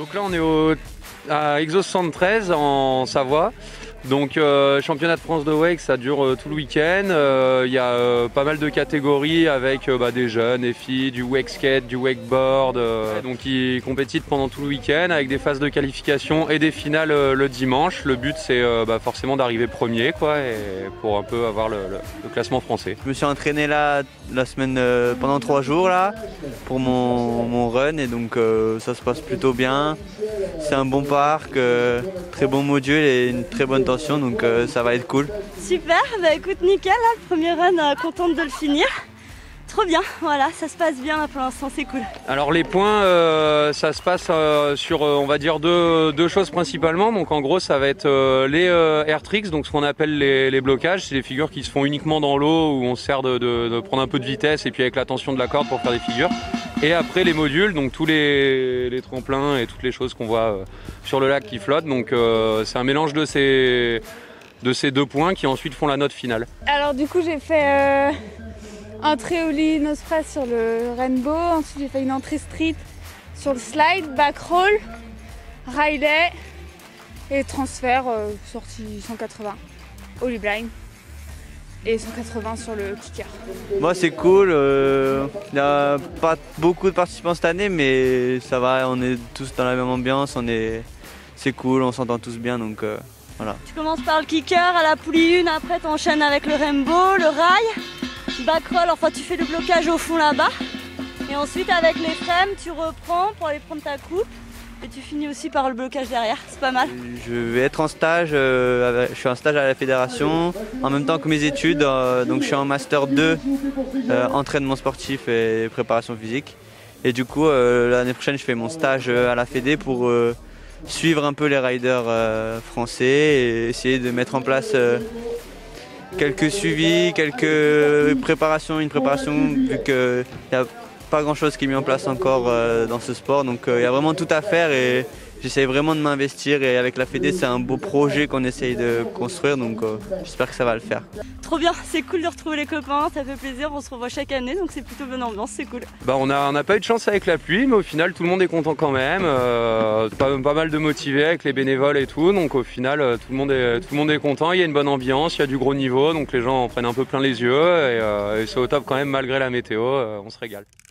Donc là on est à Exos 73 en Savoie. Donc championnat de France de wake, ça dure tout le week-end. Il y a pas mal de catégories avec des jeunes, des filles, du wake skate, du wakeboard. Donc ils compétitent pendant tout le week-end avec des phases de qualification et des finales le dimanche. Le but c'est forcément d'arriver premier quoi, et pour un peu avoir le classement français. Je me suis entraîné là la semaine pendant 3 jours là pour mon run et donc ça se passe plutôt bien. C'est un bon parc, très bon module et une très bonne tension, donc ça va être cool. Super, bah écoute nickel, hein, le premier run, contente de le finir. Trop bien, voilà, ça se passe bien là, pour l'instant, c'est cool. Alors les points, ça se passe sur on va dire deux choses principalement. Donc en gros ça va être les air tricks, donc ce qu'on appelle les blocages. C'est des figures qui se font uniquement dans l'eau où on se sert de prendre un peu de vitesse et puis avec la tension de la corde pour faire des figures. Et après les modules, donc tous les tremplins et toutes les choses qu'on voit sur le lac qui flottent. Donc c'est un mélange de ces 2 points qui ensuite font la note finale. Alors du coup j'ai fait entrée au lit nose press sur le rainbow, ensuite j'ai fait une entrée street sur le slide, back roll, Riley et transfert sortie 180 au blind et 180 sur le kicker. Moi c'est cool, il n'y a pas beaucoup de participants cette année mais ça va, on est tous dans la même ambiance, c'est cool, on s'entend tous bien donc voilà. Tu commences par le kicker à la poulie 1, après tu enchaînes avec le rainbow, le rail. Backroll, enfin tu fais le blocage au fond là-bas et ensuite avec les frames tu reprends pour aller prendre ta coupe et tu finis aussi par le blocage derrière, c'est pas mal. Je vais être en stage, je suis en stage à la fédération en même temps que mes études, donc je suis en master 2 entraînement sportif et préparation physique et du coup l'année prochaine je fais mon stage à la fédé pour suivre un peu les riders français et essayer de mettre en place quelques suivis, une préparation, vu qu'il n'y a pas grand chose qui est mis en place encore dans ce sport. Donc il y a vraiment tout à faire et j'essaye vraiment de m'investir et avec la Fédé c'est un beau projet qu'on essaye de construire donc j'espère que ça va le faire. Trop bien, c'est cool de retrouver les copains, ça fait plaisir, on se revoit chaque année donc c'est plutôt bonne ambiance, c'est cool. On n'a pas eu de chance avec la pluie mais au final tout le monde est content quand même, pas mal de motivés avec les bénévoles et tout, donc au final tout le monde est content, il y a une bonne ambiance, il y a du gros niveau donc les gens en prennent un peu plein les yeux et c'est au top quand même malgré la météo, on se régale.